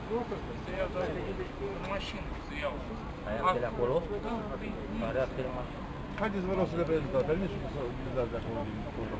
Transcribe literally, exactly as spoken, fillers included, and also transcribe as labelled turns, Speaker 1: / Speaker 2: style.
Speaker 1: Să iau doar în mașină, să iau.
Speaker 2: Aia de acolo? Are apel mașină.
Speaker 3: Haideți, vă rog să le prezentați permisul să le dați de acolo din